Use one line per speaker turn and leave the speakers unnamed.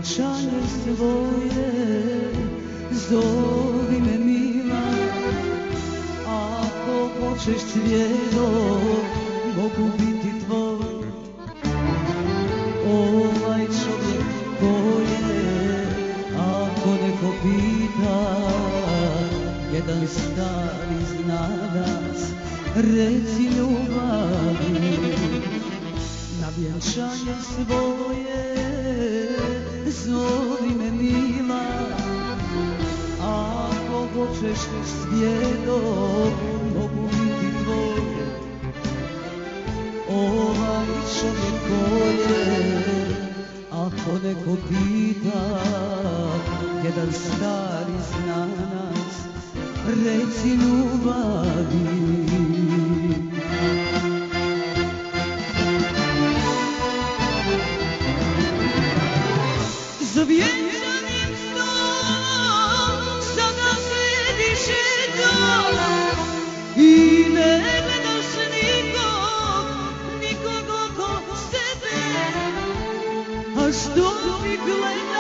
vjenčanje svoje, zovi me mila. Ako hoćeš cvijeto, mogu biti tvoj. Ovaj čovjek ko je, ako neko pita, jedan stari znanac, reci ljubavi. Na vjenčanje svoje, zovi me mila. Ako hoćeš svijeto, mogu biti tvoj. Ovaj čovjek ko je, ako neko pita, jedan stari znanac, reci ljubavi. Za vjenčanim stolom sada sediš jednom i ne gledaš nikog oko sebe. A što mi gledaš?